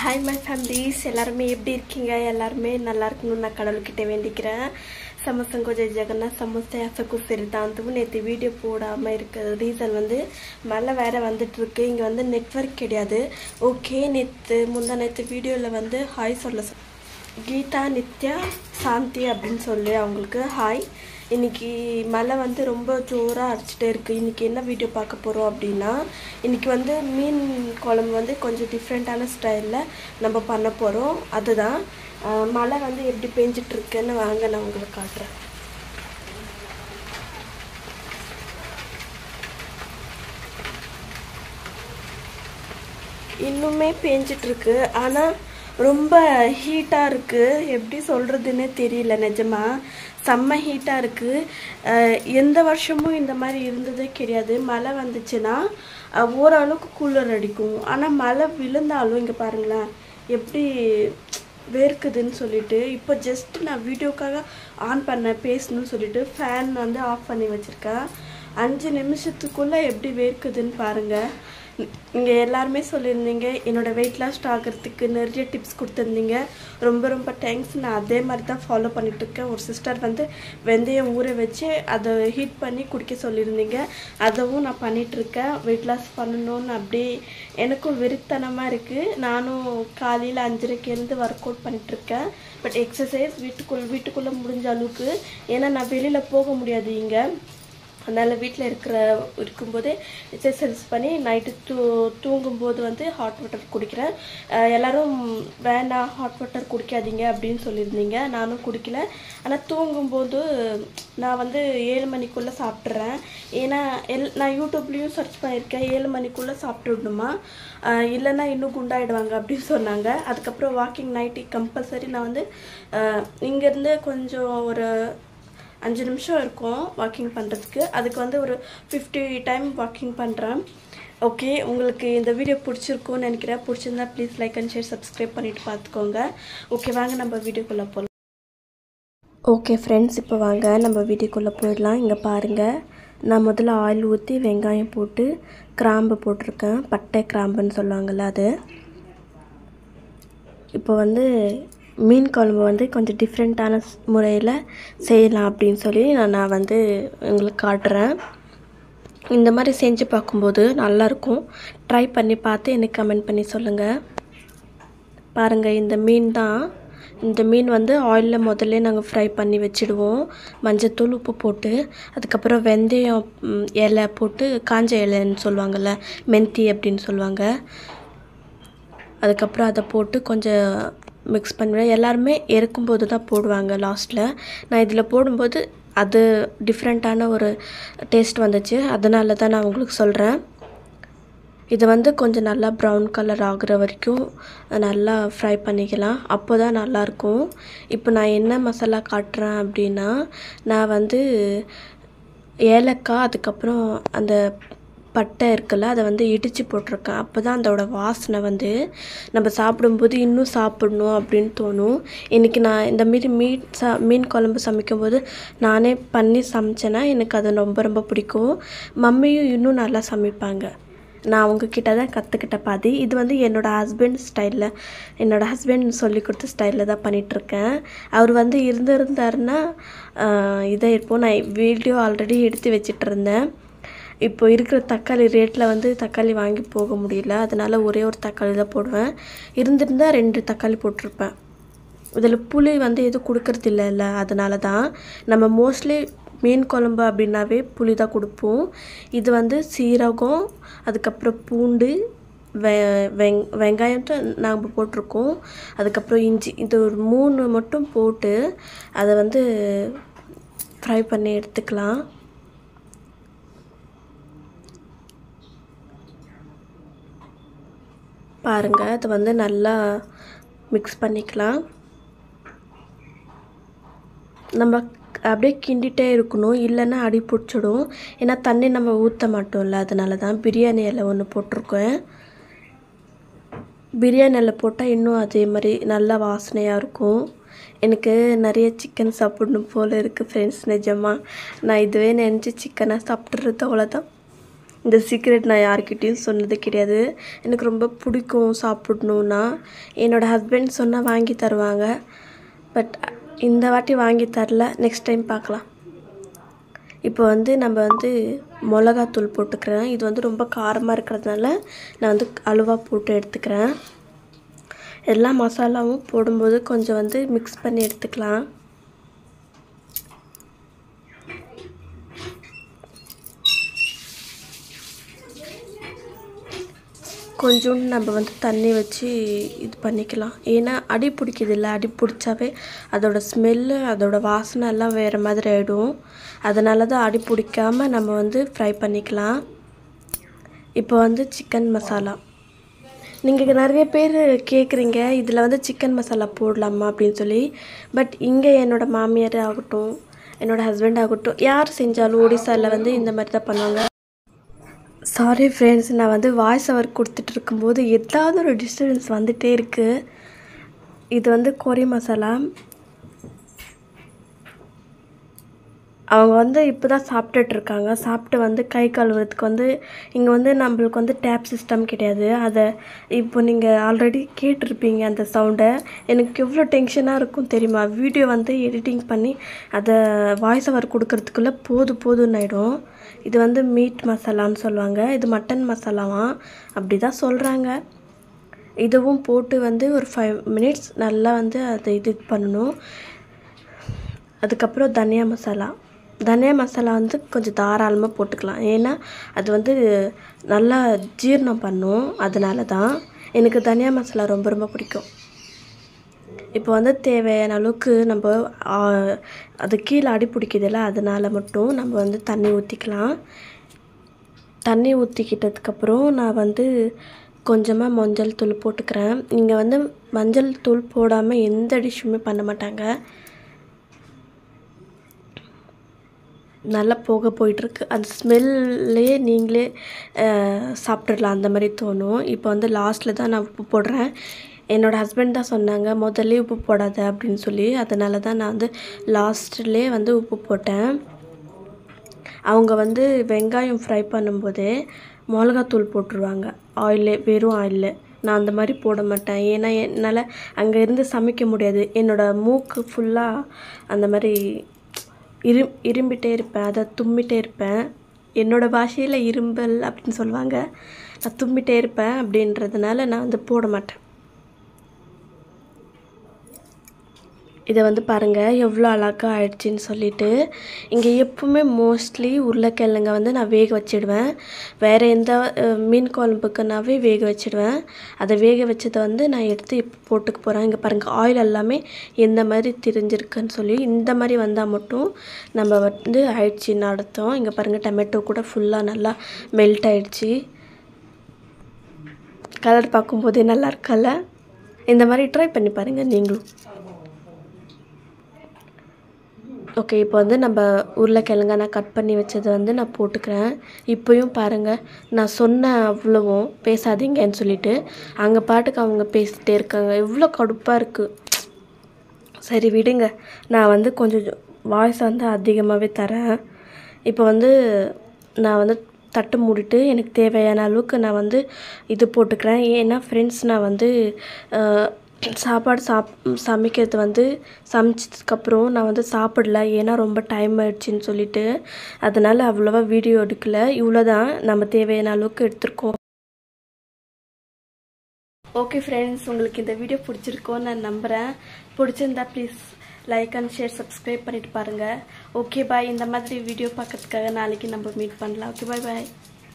Hi my families, எல்லாரும் எப்படி இருக்கீங்க? எல்லாரும் நல்லா இருக்கணும்னு நான் கடவுள்கிட்ட வேண்டிக்கிறேன். சமசங்கோ ஜெய் ஜெகநாத் சமஸ்தே அசகு சரிதாந்தும் நேத்து வீடியோ போடாம இருக்க ரீசன் வந்து மழை வேற வந்துட்டு இருக்கு. இங்க வந்து நெட்வொர்க் கிடையாது. ஓகே, நேத்து வீடியோல வந்து ஹாய் சொல்ல கீதா நித்யா சாந்தி அப்படின்னு சொல்லி அவங்களுக்கு ஹாய். இன்னைக்கு மழை வந்து ரொம்ப ஜோரா அடிச்சிட்டே இருக்கு. இன்னைக்கு என்ன வீடியோ பார்க்க போறோம் அப்படின்னா, இன்னைக்கு வந்து மீன் குழம்பு வந்து கொஞ்சம் டிஃப்ரெண்டான ஸ்டைல்ல நம்ம பண்ண போறோம். அதுதான் மழை வந்து எப்படி பெஞ்சிட்டு இருக்குன்னு வாங்க நான் உங்களுக்கு காட்டுறேன். இன்னுமே பெஞ்சிட்டு இருக்கு. ஆனா ரொம்ப ஹீட்டா இருக்கு. எப்படி சொல்றதுன்னே தெரியல. நிஜமா செம்ம ஹீட்டா இருக்கு. எந்த வருஷமும் இந்த மாதிரி இருந்ததே கிடையாது. மழை வந்துச்சுன்னா ஓரளவுக்கு கூலர் அடிக்கும். ஆனா மழை விழுந்தாலும் இங்க பாருங்களேன் எப்படி வேர்க்குதுன்னு சொல்லிட்டு இப்போ ஜஸ்ட் நான் வீடியோக்காக ஆன் பண்ண பேசணும்னு சொல்லிட்டு ஃபேன் வந்து ஆஃப் பண்ணி வச்சிருக்கேன். 5 நிமிஷத்துக்குள்ள எப்படி வேர்க்குதுன்னு பாருங்க. இங்கே எல்லாருமே சொல்லியிருந்தீங்க என்னோட வெயிட் லாஸ் ஆகிறதுக்கு நிறைய டிப்ஸ் கொடுத்துருந்தீங்க. ரொம்ப ரொம்ப தேங்க்ஸ். நான் அதே மாதிரி தான் ஃபாலோ பண்ணிட்டு இருக்கேன். ஒரு சிஸ்டர் வந்து வெந்தயம் ஊற வச்சு அதை ஹீட் பண்ணி குடிக்க சொல்லியிருந்தீங்க. அதுவும் நான் பண்ணிகிட்ருக்கேன். வெயிட் லாஸ் பண்ணணும்னு அப்படியே எனக்கும் வெறித்தனமாக இருக்குது. நானும் காலையில் 5:30க்கு எழுந்து ஒர்க் அவுட் பண்ணிகிட்ருக்கேன். பட் எக்ஸசைஸ் வீட்டுக்குள்ளே முடிஞ்ச அளவுக்கு, ஏன்னா நான் வெளியில் போக முடியாது இங்கே. அதனால் வீட்டில் இருக்கும்போதே எக்ஸசைஸ் பண்ணி நைட்டு தூங்கும்போது வந்து ஹாட் வாட்டர் குடிக்கிறேன். எல்லோரும் வேண்டாம் ஹாட் வாட்டர் குடிக்காதீங்க அப்படின்னு சொல்லியிருந்தீங்க. நானும் குடிக்கல. ஆனால் தூங்கும்போது நான் வந்து 7 மணிக்குள்ளே சாப்பிட்றேன். ஏன்னா நான் யூடியூப்லேயும் சர்ச் பண்ணியிருக்கேன். 7 மணிக்குள்ளே சாப்பிட்டுடணுமா, இல்லைன்னா இன்னும் குண்டாயிடுவாங்க அப்படின்னு சொன்னாங்க. அதுக்கப்புறம் வாக்கிங் நைட்டு கம்பல்சரி நான் வந்து இங்கேருந்து கொஞ்சம் ஒரு 5 நிமிஷம் இருக்கும் வாக்கிங் பண்ணுறதுக்கு. அதுக்கு வந்து ஒரு 50 டைம் வாக்கிங் பண்ணுறேன். ஓகே, உங்களுக்கு இந்த வீடியோ பிடிச்சிருக்கும்னு நினைக்கிறேன். பிடிச்சிருந்தா please like and share subscribe பண்ணிவிட்டு பார்த்துக்கோங்க. ஓகே, வாங்க நம்ம வீடியோக்குள்ளே போகலாம். ஓகே ஃப்ரெண்ட்ஸ், இப்போ வாங்க நம்ம வீடியோக்குள்ளே போயிடலாம். இங்கே பாருங்கள், நான் முதல்ல ஆயில் ஊற்றி வெங்காயம் போட்டு கிராம்பு போட்டிருக்கேன். பட்டை கிராம்புன்னு சொல்லுவாங்கள்ல அது. இப்போ வந்து மீன் குழம்பு வந்து கொஞ்சம் டிஃப்ரெண்ட்டான முறையில் செய்யலாம் அப்படின்னு சொல்லி நான் வந்து உங்களுக்கு காட்டுறேன். இந்த மாதிரி செஞ்சு பார்க்கும்போது நல்லாயிருக்கும். ட்ரை பண்ணி பார்த்து எனக்கு கமெண்ட் பண்ணி சொல்லுங்கள். பாருங்கள், இந்த மீன் தான். இந்த மீன் வந்து ஆயிலில் முதல்ல நாங்கள் ஃப்ரை பண்ணி வச்சுடுவோம். மஞ்சத்தூள் உப்பு போட்டு, அதுக்கப்புறம் வெந்தயம் இலை போட்டு, காஞ்ச இலைன்னு சொல்லுவாங்கள்ல, மெந்தி அப்படின்னு சொல்லுவாங்க. அதுக்கப்புறம் அதை போட்டு கொஞ்சம் மிக்ஸ் பண்ணுவேன். எல்லாருமே இறக்கும்போது தான் போடுவாங்க லாஸ்ட்டில். நான் இதில் போடும்போது அது டிஃப்ரெண்ட்டான ஒரு டேஸ்ட் வந்துச்சு. அதனால தான் நான் உங்களுக்கு சொல்கிறேன். இதை வந்து கொஞ்சம் நல்லா ப்ரௌன் கலர் ஆகுற வரைக்கும் நல்லா ஃப்ரை பண்ணிக்கலாம். அப்போ தான் நல்லாயிருக்கும். இப்போ நான் என்ன மசாலா காட்டுறேன் அப்படின்னா, நான் வந்து ஏலக்காய் அதுக்கப்புறம் அந்த பட்டை இருக்குல்ல, அதை வந்து இடித்து போட்டிருக்கேன். அப்போ தான் அதோட வாசனை வந்து நம்ம சாப்பிடும்போது இன்னும் சாப்பிடணும் அப்படின்னு தோணும். இன்றைக்கி நான் இந்த மாரி மீன் குழம்பு சமைக்கும்போது நானே பண்ணி சமைச்சேன்னா எனக்கு அது ரொம்ப ரொம்ப பிடிக்கும். மம்மியும் இன்னும் நல்லா சமைப்பாங்க. நான் அவங்கக்கிட்ட தான் கற்றுக்கிட்ட பாதி. இது வந்து என்னோடய ஹஸ்பண்ட் சொல்லி கொடுத்த ஸ்டைலில் தான் பண்ணிகிட்ருக்கேன். அவர் வந்து இருந்தாருன்னா இதை இருப்போம். நான் வீடியோ ஆல்ரெடி எடுத்து வச்சிட்டு இருந்தேன். இப்போ இருக்கிற தக்காளி ரேட்டில் வந்து தக்காளி வாங்கி போக முடியல. அதனால் ஒரே ஒரு தக்காளி தான் போடுவேன். இருந்திருந்தால் 2 தக்காளி போட்டிருப்பேன். இதில் புளி வந்து எதுவும் கொடுக்கறது இல்லைல்ல, அதனால தான். நம்ம மோஸ்ட்லி மீன் குழம்பு அப்படின்னாவே புளி தான் கொடுப்போம். இது வந்து சீரகம், அதுக்கப்புறம் பூண்டு, வெங்காயத்தை நாம் போட்டிருக்கோம். அதுக்கப்புறம் இஞ்சி, இது ஒரு 3 மட்டும் போட்டு அதை வந்து ஃப்ரை பண்ணி எடுத்துக்கலாம். பாருங்கள், அதை வந்து நல்லா மிக்ஸ் பண்ணிக்கலாம். நம்ம அப்படியே கிண்டிகிட்டே இருக்கணும், இல்லைன்னா அடி பிடிச்சிடும். ஏன்னா தண்ணி நம்ம ஊற்ற மாட்டோம்ல, அதனால தான். பிரியாணி இலை ஒன்று போட்டிருக்கேன். பிரியாணி இலை போட்டால் இன்னும் அதே மாதிரி நல்லா வாசனையாக இருக்கும். எனக்கு நிறைய சிக்கன் சாப்பிடணும் போல் இருக்குது ஃப்ரெண்ட்ஸ். நிஜமாக நான் இதுவே நினச்சி சிக்கனாக சாப்பிட்றது அவ்வளோதான். இந்த சீக்ரெட் நான் யார்கிட்டயும் சொன்னது கிடையாது. எனக்கு ரொம்ப பிடிக்கும் சாப்பிடணுன்னா. என்னோடய ஹஸ்பண்ட் சொன்னால் வாங்கி தருவாங்க. பட் இந்த வாட்டி வாங்கி தரல. நெக்ஸ்ட் டைம் பார்க்கலாம். இப்போ வந்து நம்ம வந்து மிளகாத்தூள் போட்டுக்கிறேன். இது வந்து ரொம்ப காரமாக இருக்கிறதுனால நான் வந்து அளவாக போட்டு எடுத்துக்கிறேன். எல்லா மசாலாவும் போடும்போது கொஞ்சம் வந்து மிக்ஸ் பண்ணி எடுத்துக்கலாம். கொஞ்சோண்டு நம்ம வந்து தண்ணி வச்சு இது பண்ணிக்கலாம். ஏன்னா அடி பிடிக்குது இல்லை, அடி பிடிச்சாவே அதோடய ஸ்மெல்லு அதோட வாசனை எல்லாம் வேறு மாதிரி ஆகிடும். அதனால தான் அடி பிடிக்காமல் நம்ம வந்து ஃப்ரை பண்ணிக்கலாம். இப்போ வந்து சிக்கன் மசாலா நீங்கள் நிறைய பேர் கேட்குறீங்க இதில் வந்து சிக்கன் மசாலா போடலாமா அப்படின்னு சொல்லி. பட் இங்கே என்னோடய மாமியார் ஆகட்டும் என்னோடய ஹஸ்பண்ட் ஆகட்டும் யார் செஞ்சாலும் ஒடிசாவில் வந்து இந்த மாதிரி தான் பண்ணுவாங்க. சாரி ஃப்ரெண்ட்ஸ், நான் வந்து வாய்ஸ் ஓவர் கொடுத்துட்டு இருக்கும்போது ஏதாவது ஒரு டிஸ்டர்பன்ஸ் வந்துகிட்டே இருக்குது. இது வந்து கொரி மசாலா. அவங்க வந்து இப்போ தான் சாப்பிட்டுட்ருக்காங்க. சாப்பிட்டு வந்து கை கழுவுறதுக்கு வந்து இங்கே வந்து நம்மளுக்கு வந்து டேப் சிஸ்டம் கிடையாது. அதை இப்போ நீங்கள் ஆல்ரெடி கேட்டிருப்பீங்க அந்த சவுண்டை. எனக்கு எவ்வளோ டென்ஷனாக இருக்கும் தெரியுமா? வீடியோ வந்து எடிட்டிங் பண்ணி அதை வாய்ஸ் ஓவர் கொடுக்கறதுக்குள்ளே போதும்னு ஆகிடும். இது வந்து மீட் மசாலான்னு சொல்லுவாங்க. இது மட்டன் மசாலாவாம் அப்படி தான் சொல்கிறாங்க. இதுவும் போட்டு வந்து ஒரு 5 minutes நல்லா வந்து அதை இது பண்ணணும். அதுக்கப்புறம் தனியா மசாலா வந்து கொஞ்சம் தாராளமாக போட்டுக்கலாம். ஏன்னா அது வந்து நல்லா ஜீரணம் பண்ணும். அதனால தான் எனக்கு தனியா மசாலா ரொம்ப பிடிக்கும். இப்போ வந்து தேவையான அளவுக்கு நம்ம அது கீழே அடி பிடிக்குதில்ல, அதனால் மட்டும் நம்ம வந்து தண்ணி ஊற்றிக்கலாம். தண்ணி ஊற்றிக்கிட்டதுக்கப்புறம் நான் வந்து கொஞ்சமாக மஞ்சள் தூள் போட்டுக்கிறேன். இங்கே வந்து மஞ்சள் தூள் போடாமல் எந்த டிஷ்ஷுமே பண்ண மாட்டாங்க. நல்லா போயிட்டுருக்கு. அந்த ஸ்மெல்லே நீங்களே சாப்பிட்றலாம் அந்த மாதிரி தோணும். இப்போ வந்து லாஸ்ட்டில் தான் நான் உப்பு போடுறேன். என்னோடய ஹஸ்பண்ட் தான் சொன்னாங்க முதல்ல உப்பு போடாத அப்படின்னு சொல்லி. அதனால தான் நான் வந்து லாஸ்ட்லேயே வந்து உப்பு போட்டேன். அவங்க வந்து வெங்காயம் ஃப்ரை பண்ணும்போதே மிளகாத்தூள் போட்டுருவாங்க வெறும் ஆயிலில். நான் அந்த மாதிரி போட மாட்டேன். ஏன்னா என்னால் அங்கே இருந்து சமைக்க முடியாது. என்னோடய மூக்கு ஃபுல்லாக அந்த மாதிரி இரும்பிட்டே இருப்பேன். அதை தும்மிட்டே இருப்பேன். என்னோடய பாஷையில் இரும்பல் அப்படின்னு சொல்லுவாங்க. நான் தும்மிட்டே இருப்பேன். அப்படின்றதுனால நான் வந்து போட மாட்டேன். இதை வந்து பாருங்கள் எவ்வளோ அழகாக ஆயிடுச்சின்னு சொல்லிட்டு. இங்கே எப்பவுமே மோஸ்ட்லி உருளைக்கிழங்க வந்து நான் வேக வச்சிடுவேன். வேறு எந்த மீன் குழம்புக்குனாவே வேக வச்சிடுவேன். அதை வேக வச்சதை வந்து நான் எடுத்து இப்போ போட்டுக்க போகிறேன். இங்கே பாருங்கள் ஆயில் எல்லாமே எந்த மாதிரி திரிஞ்சிருக்குன்னு சொல்லி. இந்த மாதிரி வந்தால் மட்டும் நம்ம வந்து ஆயிடுச்சின்னு அர்த்தம். இங்கே பாருங்கள் டொமேட்டோ கூட ஃபுல்லாக நல்லா மெல்ட் ஆயிடுச்சு. கலர் பார்க்கும்போதே நல்லா இருக்கல்ல. இந்த மாதிரி ட்ரை பண்ணி பாருங்கள் நீங்களும். ஓகே, இப்போ வந்து நம்ம உருளைக்கிழங்க நான் கட் பண்ணி வச்சதை வந்து நான் போட்டுக்கிறேன். இப்போயும் பாருங்கள் நான் சொன்ன அவ்வளவும் பேசாதீங்கன்னு சொல்லிவிட்டு அங்கே பாட்டுக்கு அவங்க பேசிகிட்டே இருக்காங்க. எவ்வளோ கடுப்பாக இருக்குது. சரி விடுங்க, நான் வந்து கொஞ்சம் வாய்ஸ் வந்து அதிகமாகவே தரேன். இப்போ வந்து நான் வந்து தட்டு மூடிட்டு எனக்கு தேவையான அளவுக்கு நான் வந்து இது போட்டுக்கிறேன். ஏன்னா ஃப்ரெண்ட்ஸ் நான் வந்து சாப்பாடு சமைக்கிறது வந்து சமைச்சதுக்கப்புறம் நான் வந்து சாப்பிடல. ஏன்னா ரொம்ப டைம் ஆயிடுச்சின்னு சொல்லிட்டு அதனால் அவ்வளோவா வீடியோ எடுக்கலை. இவ்வளோ தான் நம்ம தேவையான அளவுக்கு எடுத்துருக்கோம். ஓகே ஃப்ரெண்ட்ஸ், உங்களுக்கு இந்த வீடியோ பிடிச்சிருக்கோன்னு நான் நம்புகிறேன். பிடிச்சிருந்தா please like and share subscribe பண்ணிட்டு பாருங்கள். Okay bye. இந்த மாதிரி வீடியோ பார்க்கறதுக்காக நாளைக்கு நம்ம மீட் பண்ணலாம். ஓகே பாய்.